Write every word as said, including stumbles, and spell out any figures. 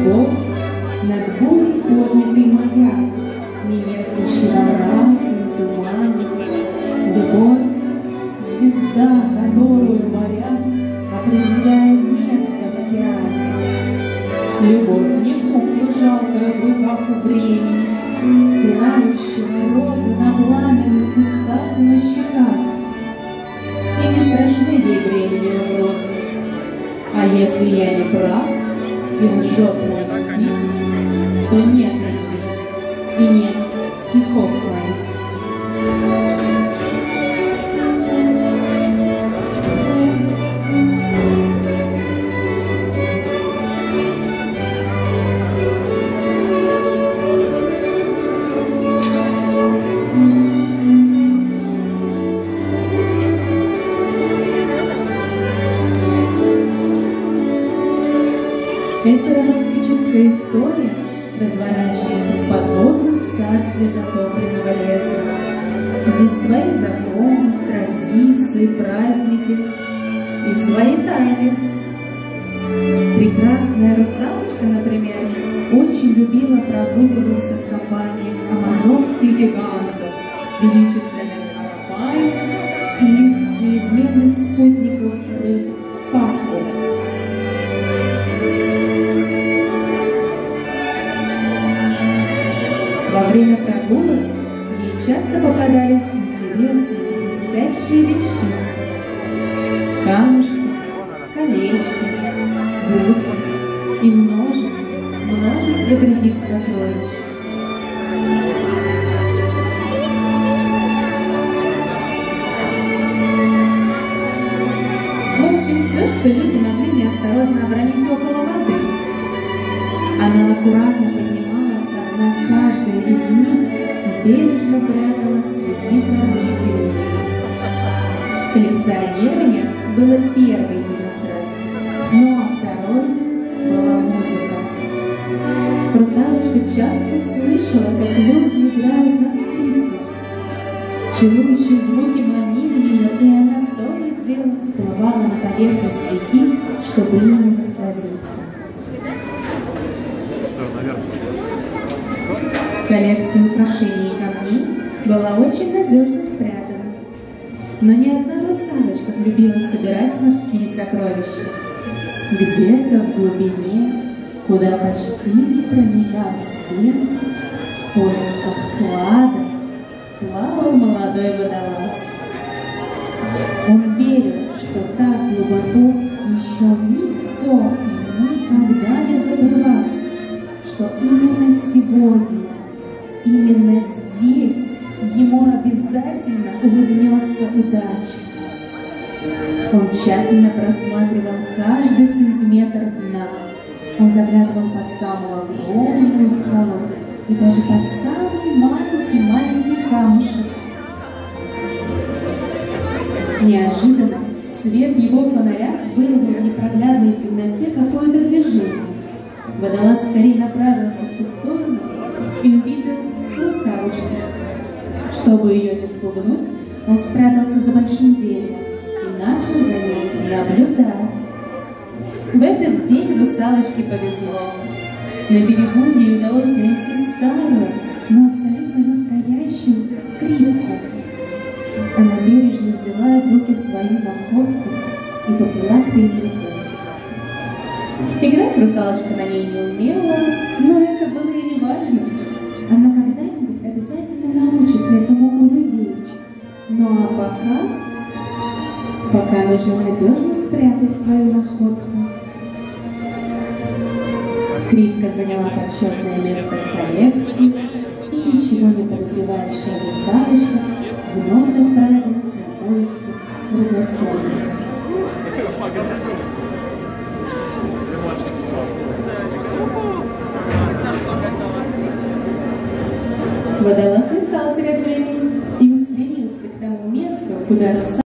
Любовь над бурей поднятый маяк, не меркнущий во мраке и тумане. Любовь — звезда, которую моряк определяет место в океане. Любовь не кукла жалкая в руках у времени, стирающая розы на пламенных устах и на щеках. И не страшны ей времени угрозы. А если я не прав и лжет мой стих, то нет любви и нет стихов моих. Эта романтическая история разворачивается в подводном царстве затопленного леса. Здесь свои законы, традиции, праздники и свои тайны. Прекрасная русалочка, например, очень любила прогуливаться в компании амазонских гигантов, величественных карапай и их неизменных спутников рыб папу. Во время прогулок ей часто попадались интересные блестящие вещицы: камушки, колечки, бусы и множество, множество других сокровищ. В общем, все, что люди могли неосторожно обронить около воды. Она аккуратно поднималась на каждой из них и бережно пряталась среди корней деревьев. Коллекционирование было первой ее страстью, ну а второй была музыка. Русалочка часто слышала, как люди играют на скрипке. Чарующие звуки манили ее, и она то и дело всплывала на поверхность реки, чтобы ими насладиться. Коллекция украшений и камней была очень надежно спрятана. Но ни одна русалочка любила собирать морские сокровища. Где-то в глубине, куда почти не проникал свет, в поисках клада плавал молодой водолаз. Он верил, что так глубоко еще никто никогда не забывал, что именно сегодня, именно здесь ему обязательно улыбнется удача. Он тщательно просматривал каждый сантиметр дна. Он заглядывал под самую огромную скалу и даже под самый маленький-маленький камушек. Неожиданно свет его фонаря вырвал в непроглядной темноте какое-то движение. Водолаз скорее направился в ту сторону и увидел русалочку. Чтобы ее не спугнуть, он спрятался за большим деревом и начал за ней наблюдать. В этот день русалочке повезло. На берегу ей удалось найти старую, но абсолютно настоящую скрипку. Она бережно взяла в руки свою находку и поплыла к берегу. Играть русалочка на ней не умела, но это было и не важно. Она когда-нибудь обязательно научится этому у людей. Ну а пока, пока нужно надежно спрятать свою находку. Скрипка заняла почетное место в коллекции, и ничего не подозревающая русалочка вновь отправилась на поиски драгоценностей. Водолаз не стал терять времени и устремился к тому месту, куда русалочка